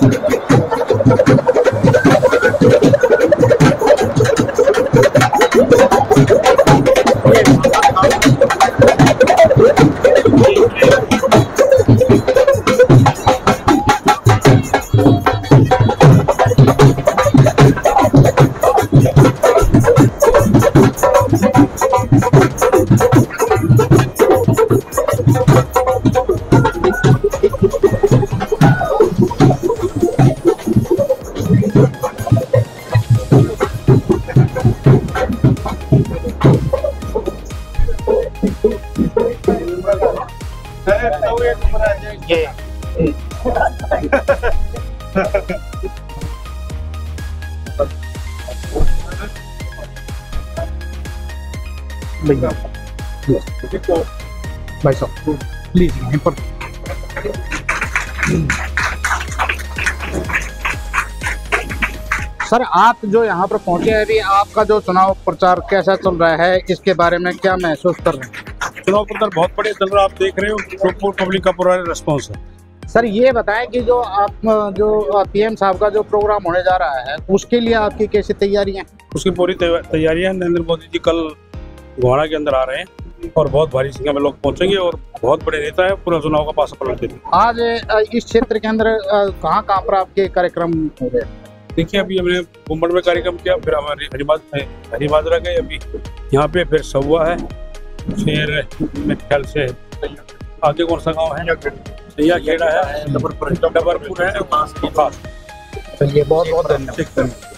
भाई साहब प्लीज यहीं पर। सर आप जो यहाँ पर पहुँचे हैं, अभी आपका जो चुनाव प्रचार कैसा चल रहा है, इसके बारे में क्या महसूस कर रहे हैं? चुनाव प्रचार बहुत बढ़िया चल रहा है, आप देख रहे हो पब्लिक का पूरा रिस्पॉन्स है। सर ये बताएं कि जो पीएम साहब का जो प्रोग्राम होने जा रहा है, उसके लिए आपकी कैसी तैयारियां? उसकी पूरी तैयारियां। नरेंद्र मोदी जी कल गोहाना के अंदर आ रहे हैं और बहुत भारी संख्या में लोग पहुंचेंगे और बहुत बड़े नेता है, पूरा चुनाव का पासा पलट देंगे। आज इस क्षेत्र के अंदर कहाँ कहाँ पर आपके कार्यक्रम हो गए? देखिए अभी हमने कुंभड़ में कार्यक्रम किया, फिर हमारे हरिमाजरा गए, अभी यहाँ पे फिर सहुआ है, फिर मेरे ख्याल से आगे कौन सा गाँव है, सैया खेड़ा है, डबरपुर है। चलिए बहुत बहुत धन्यवाद।